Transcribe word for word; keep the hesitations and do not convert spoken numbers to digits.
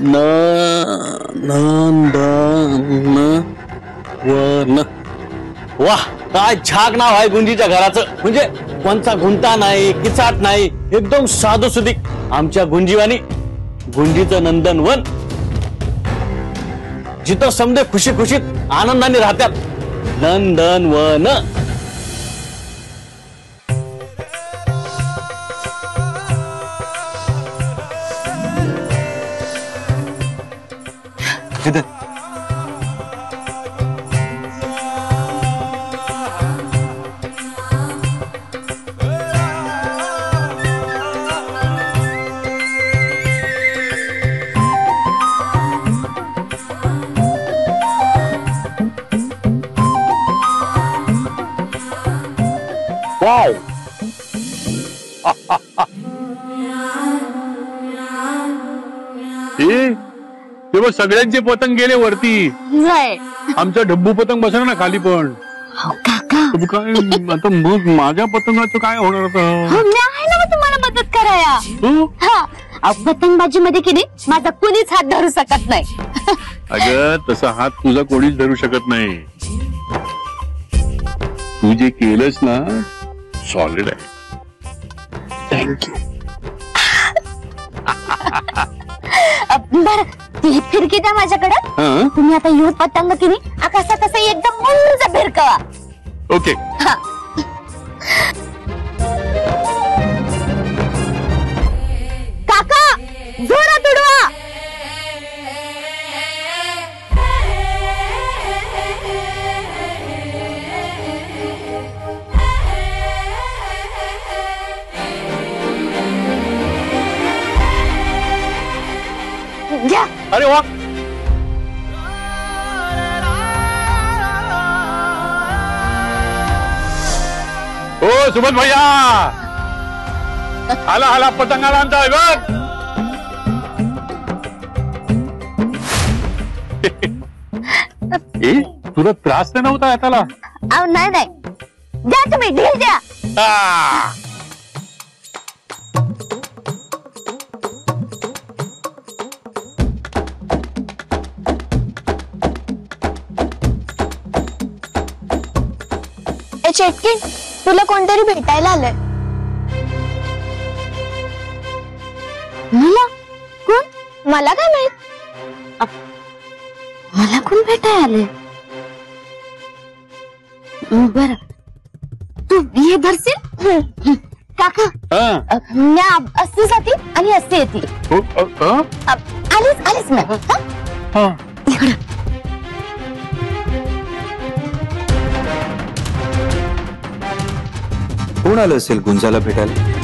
न नंदन वन. वाह, काय छाक नाव आहे गुंजीच्या घराचं. म्हणजे कोणचा गुंता नाही, किचाट नाही, एकदम साधं सुधीक. आमच्या गुंजीवानी गुंजीचं नंदनवन, जिथं समजे खुशी खुशीत आनंदाने राहतात. नंदनवन. वाव. तेव्हा सगळ्यांचे पतंग गेले वरती. आमचा ढब्बू पतंग बसणार ना खाली. पण काय आता मग माझ्या पतंगाचं काय होणार होतं? तुम्हाला मदत कराया. पतंगबाजी मध्ये की नाही माझा कुणीच हात धरू शकत नाही. अगं तसा हात तुझा कोणीच धरू शकत नाही. तू जे केलंस ना सॉलिड आहे. थँक्यू. बर ती फिरकी द्या माझ्याकडे. तुम्ही आता येऊ पतंग की नाही आकाशात असं एकदम उंच फिरकवा. ओके. काका जोरात उडवा. घ्या. अरे वा. ओ सुमन भैया, आला आला पतंगाला आणताय बघ. ए तुला त्रास नाही नव्हता त्याला? अहो नाही नाही, द्या तुम्ही ढील द्या. चेटकी तुला कोणतरी भेटायला आलंय. मला कोण? मला काय माहित. मला कोण भेटायला आले? बर तू ये धरशील. काका मी असते जाती आणि असते येते. आलीच आलीच ना. इकडं कोण आलं असेल गुंजाला भेटायला?